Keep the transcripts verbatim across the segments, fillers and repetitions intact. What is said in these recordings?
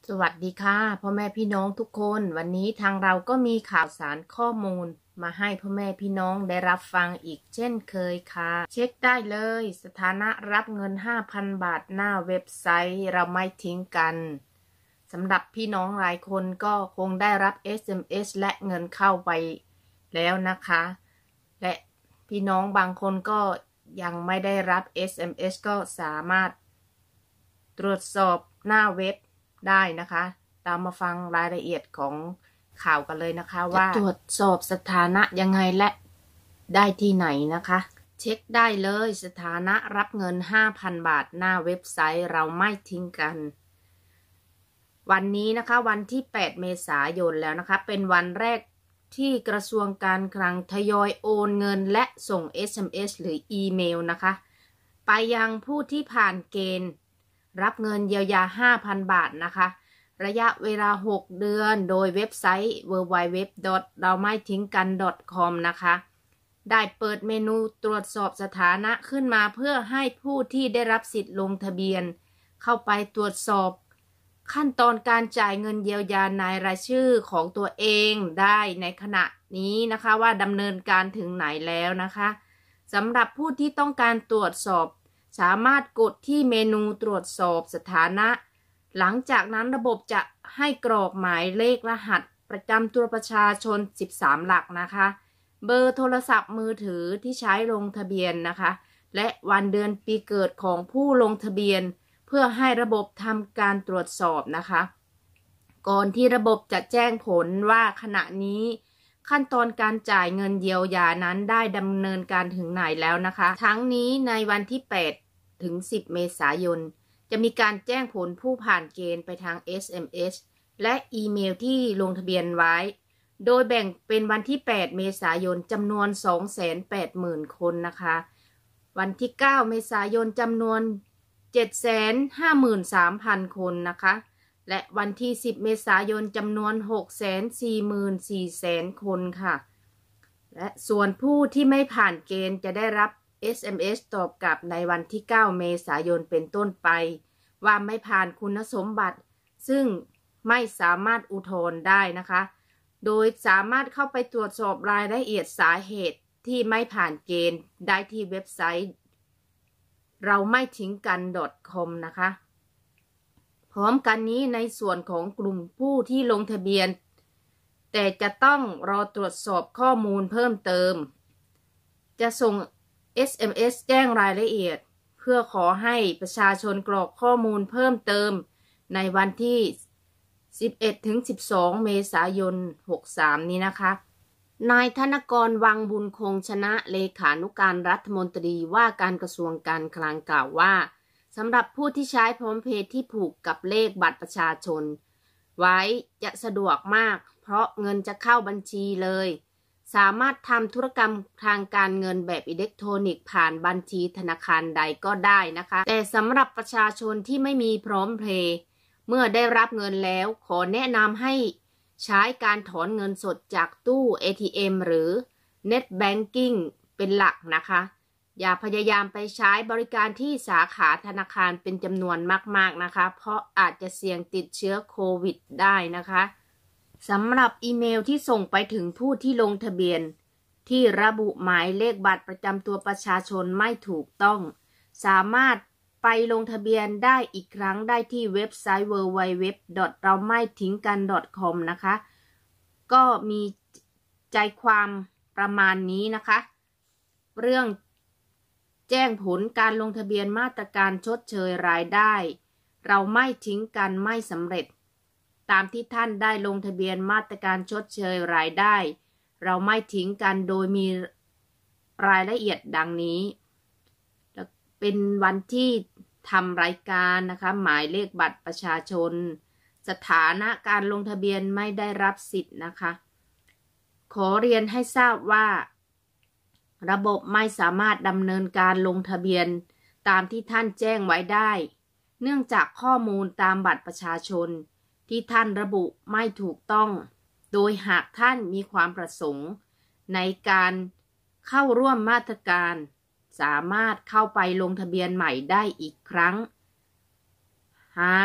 สวัสดีค่ะพ่อแม่พี่น้องทุกคนวันนี้ทางเราก็มีข่าวสารข้อมูลมาให้พ่อแม่พี่น้องได้รับฟังอีกเช่นเคยค่ะเช็คได้เลยสถานะรับเงิน ห้าพัน บาทหน้าเว็บไซต์เราไม่ทิ้งกันสำหรับพี่น้องหลายคนก็คงได้รับ เอส เอ็ม เอส และเงินเข้าไปแล้วนะคะและพี่น้องบางคนก็ยังไม่ได้รับ เอส เอ็ม เอส ก็สามารถตรวจสอบหน้าเว็บได้นะคะตามมาฟังรายละเอียดของข่าวกันเลยนะคะว่าตรวจสอบสถานะยังไงและได้ที่ไหนนะคะเช็คได้เลยสถานะรับเงิน ห้าพัน บาทหน้าเว็บไซต์เราไม่ทิ้งกันวันนี้นะคะวันที่แปดเมษายนแล้วนะคะเป็นวันแรกที่กระทรวงการคลังทยอยโอนเงินและส่ง เอส เอ็ม เอส หรืออีเมลนะคะไปยังผู้ที่ผ่านเกณฑ์รับเงินเยียวยา ห้าพัน บาทนะคะระยะเวลาหกเดือนโดยเว็บไซต์ ดับเบิลยู ดับเบิลยู ดับเบิลยู ดอท เราไม่ทิ้งกัน ดอท คอม นะคะได้เปิดเมนูตรวจสอบสถานะขึ้นมาเพื่อให้ผู้ที่ได้รับสิทธิ์ลงทะเบียนเข้าไปตรวจสอบขั้นตอนการจ่ายเงินเยียวยาในรายชื่อของตัวเองได้ในขณะนี้นะคะว่าดำเนินการถึงไหนแล้วนะคะสำหรับผู้ที่ต้องการตรวจสอบสามารถกดที่เมนูตรวจสอบสถานะหลังจากนั้นระบบจะให้กรอกหมายเลขรหัสประจำตัวประชาชนสิบสามหลักนะคะเบอร์โทรศัพท์มือถือที่ใช้ลงทะเบียนนะคะและวันเดือนปีเกิดของผู้ลงทะเบียนเพื่อให้ระบบทำการตรวจสอบนะคะก่อนที่ระบบจะแจ้งผลว่าขณะนี้ขั้นตอนการจ่ายเงินเยียวยานั้นได้ดำเนินการถึงไหนแล้วนะคะทั้งนี้ในวันที่แปดถึงสิบเมษายนจะมีการแจ้งผลผู้ผ่านเกณฑ์ไปทาง เอส เอ็ม เอส และอีเมลที่ลงทะเบียนไว้โดยแบ่งเป็นวันที่แปดเมษายนจำนวน สองแสนแปดหมื่น คนนะคะวันที่เก้าเมษายนจำนวน เจ็ดแสนห้าหมื่นสามพัน คนนะคะและวันที่สิบเมษายนจำนวน หกแสนสี่หมื่นสี่พัน คนค่ะและส่วนผู้ที่ไม่ผ่านเกณฑ์จะได้รับ เอส เอ็ม เอส ตอบกลับในวันที่เก้าเมษายนเป็นต้นไปว่าไม่ผ่านคุณสมบัติซึ่งไม่สามารถอุทธรณ์ได้นะคะโดยสามารถเข้าไปตรวจสอบรายละเอียดสาเหตุที่ไม่ผ่านเกณฑ์ได้ที่เว็บไซต์เราไม่ทิ้งกัน ดอท คอม นะคะพร้อมกันนี้ในส่วนของกลุ่มผู้ที่ลงทะเบียนแต่จะต้องรอตรวจสอบข้อมูลเพิ่มเติมจะส่ง เอส เอ็ม เอส แจ้งรายละเอียดเพื่อขอให้ประชาชนกรอกข้อมูลเพิ่มเติมในวันที่สิบเอ็ดถึงสิบสองเมษายนหกสามนี้นะคะนายธนกรวังบุญคงชนะเลขานุการรัฐมนตรีว่าการกระทรวงการคลังกล่าวว่าสำหรับผู้ที่ใช้พร้อมเพย์ที่ผูกกับเลขบัตรประชาชนไว้จะสะดวกมากเพราะเงินจะเข้าบัญชีเลยสามารถทำธุรกรรมทางการเงินแบบอิเล็กทรอนิกส์ผ่านบัญชีธนาคารใดก็ได้นะคะแต่สำหรับประชาชนที่ไม่มีพร้อมเพย์เมื่อได้รับเงินแล้วขอแนะนำให้ใช้การถอนเงินสดจากตู้ เอ ที เอ็ม หรือ Net Banking เป็นหลักนะคะอย่าพยายามไปใช้บริการที่สาขาธนาคารเป็นจำนวนมากๆนะคะเพราะอาจจะเสี่ยงติดเชื้อโควิดได้นะคะสำหรับอีเมลที่ส่งไปถึงผู้ที่ลงทะเบียนที่ระบุหมายเลขบัตรประจำตัวประชาชนไม่ถูกต้องสามารถไปลงทะเบียนได้อีกครั้งได้ที่เว็บไซต์ ดับเบิลยู ดับเบิลยู ดับเบิลยู ดอท เราไม่ทิ้งกัน ดอท คอม นะคะก็มีใจความประมาณนี้นะคะเรื่องแจ้งผลการลงทะเบียนมาตรการชดเชยรายได้เราไม่ทิ้งกันไม่สำเร็จตามที่ท่านได้ลงทะเบียนมาตรการชดเชยรายได้เราไม่ทิ้งกันโดยมีรายละเอียดดังนี้เป็นวันที่ทำรายการนะคะหมายเลขบัตรประชาชนสถานะการลงทะเบียนไม่ได้รับสิทธิ์นะคะขอเรียนให้ทราบว่าระบบไม่สามารถดำเนินการลงทะเบียนตามที่ท่านแจ้งไว้ได้เนื่องจากข้อมูลตามบัตรประชาชนที่ท่านระบุไม่ถูกต้องโดยหากท่านมีความประสงค์ในการเข้าร่วมมาตรการสามารถเข้าไปลงทะเบียนใหม่ได้อีกครั้งหาก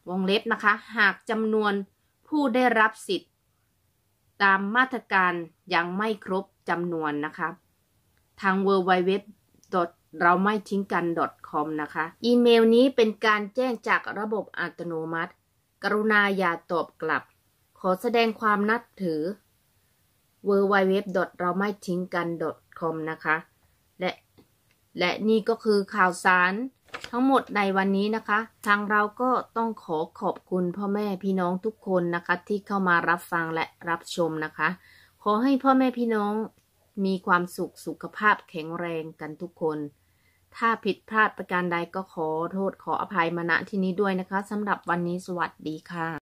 วงเล็บนะคะหากจำนวนผู้ได้รับสิทธิ์ตามมาตรการยังไม่ครบจำนวนนะคะทาง ดับเบิลยู ดับเบิลยู ดับเบิลยู ดอท เราไม่ทิ้งกัน ดอท คอม นะคะอีเมลนี้เป็นการแจ้งจากระบบอัตโนมัติกรุณาอย่าตอบกลับขอแสดงความนับถือ ดับเบิลยู ดับเบิลยู ดับเบิลยู ดอท เราไม่ทิ้งกัน ดอท คอม นะคะและและนี่ก็คือข่าวสารทั้งหมดในวันนี้นะคะทางเราก็ต้องขอขอบคุณพ่อแม่พี่น้องทุกคนนะคะที่เข้ามารับฟังและรับชมนะคะขอให้พ่อแม่พี่น้องมีความสุขสุขภาพแข็งแรงกันทุกคนถ้าผิดพลาดประการใดก็ขอโทษขออภัยมาณที่นี้ด้วยนะคะสำหรับวันนี้สวัสดีค่ะ